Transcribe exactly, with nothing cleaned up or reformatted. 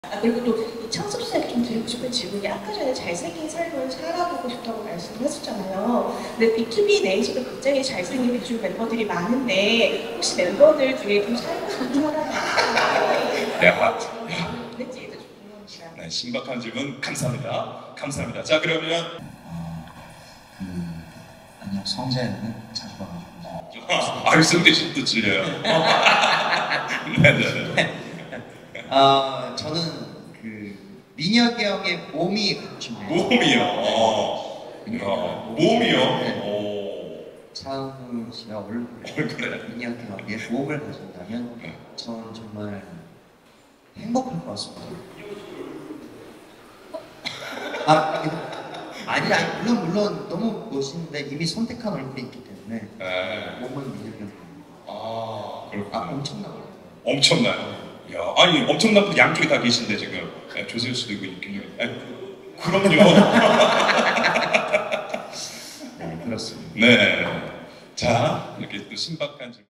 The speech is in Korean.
아, 그리고 또 이창섭 씨에게 좀 드리고 싶은 질문이 아까 전에 잘생긴 삶을 살아보고 싶다고 말씀하셨잖아요. 근데 비투비 내에서도 굉장히 잘생긴 비투비 멤버들이 많은데 혹시 멤버들 중에 좀 살고 싶은 사람이 있으신지 네, 아, 있는지도 좀 궁금합니다. 네, 신박한 질문 감사합니다. 감사합니다. 자, 그러면 그 아니요, 성재는 자주 봐가지고. 아유, 성대 씨도 질려요. 네네. 아, 저는 그 민혁이 형의 몸이 갖고 싶네요. 몸이요. 어. 야, 몸이요. 네. 오. 차은우 씨가 얼굴, 얼굴에. 민혁이 형의 몸을 가진다면 네. 저는 정말 행복할 것 같습니다. 아, 아니, 아니, 물론 물론 너무 멋있는데 이미 선택한 얼굴이 있기 때문에 네. 몸은 민혁이 형. 아, 아, 그렇구나. 엄청나요. 엄청나요. 야, 아니 엄청난 분 양쪽에 다 계신데 지금 네, 조세호 씨도 있고 김영희. 그럼요. 네, 그렇습니다. 네. 자, 이렇게 또 신박한 질문.